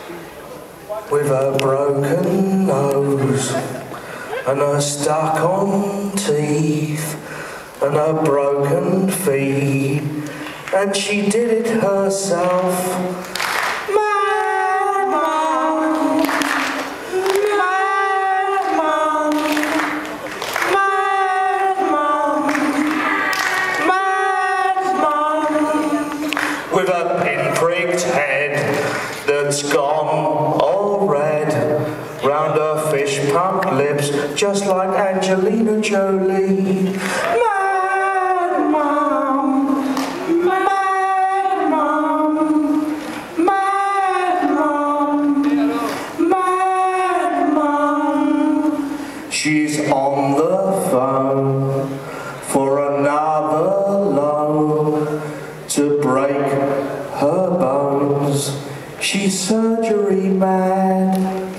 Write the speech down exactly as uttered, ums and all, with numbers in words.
with her broken nose and her stuck-on teeth and her broken feet, and she did it herself. Mad Mum, Mad Mum, Mad Mum, Mad Mum, with a pinpricked head that's gone all red round her fish-pumped lips, just like Angelina Jolie. Mad Mum, Mad Mum, Mad Mum, Mad Mum. She's on the phone for another loan to break her bones. She's surgery mad.